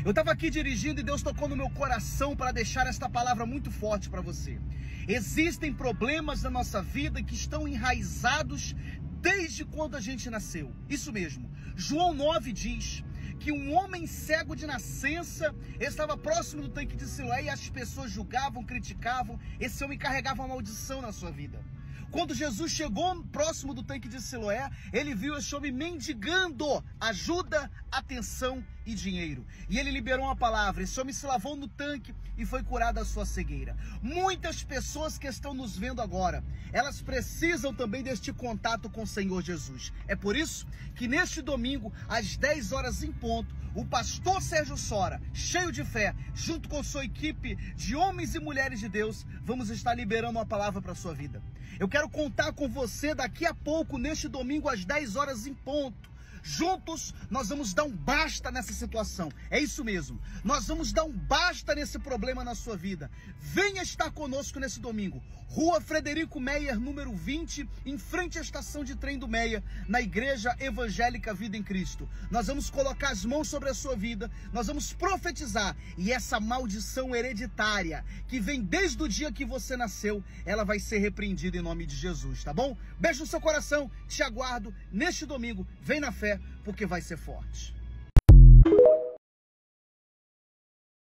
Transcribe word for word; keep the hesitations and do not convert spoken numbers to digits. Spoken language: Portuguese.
Eu estava aqui dirigindo e Deus tocou no meu coração para deixar esta palavra muito forte para você. Existem problemas na nossa vida que estão enraizados desde quando a gente nasceu. Isso mesmo. João nove diz que um homem cego de nascença estava próximo do tanque de Siloé e as pessoas julgavam, criticavam. Esse homem carregava uma maldição na sua vida. Quando Jesus chegou próximo do tanque de Siloé, ele viu esse homem mendigando ajuda, atenção e dinheiro. E ele liberou uma palavra. Esse homem se lavou no tanque e foi curado da sua cegueira. Muitas pessoas que estão nos vendo agora, elas precisam também deste contato com o Senhor Jesus. É por isso que neste domingo, às dez horas em ponto, o pastor Sérgio Sora, cheio de fé, junto com sua equipe de homens e mulheres de Deus, vamos estar liberando uma palavra para a sua vida. Eu quero contar com você daqui a pouco, neste domingo, às dez horas em ponto. Juntos, nós vamos dar um basta nessa situação. É isso mesmo. Nós vamos dar um basta nesse problema na sua vida. Venha estar conosco nesse domingo. Rua Frederico Meyer, número vinte, em frente à estação de trem do Meyer, na Igreja Evangélica Vida em Cristo. Nós vamos colocar as mãos sobre a sua vida. Nós vamos profetizar. E essa maldição hereditária, que vem desde o dia que você nasceu, ela vai ser repreendida em nome de Jesus, tá bom? Beijo no seu coração. Te aguardo neste domingo. Vem na fé, porque vai ser forte.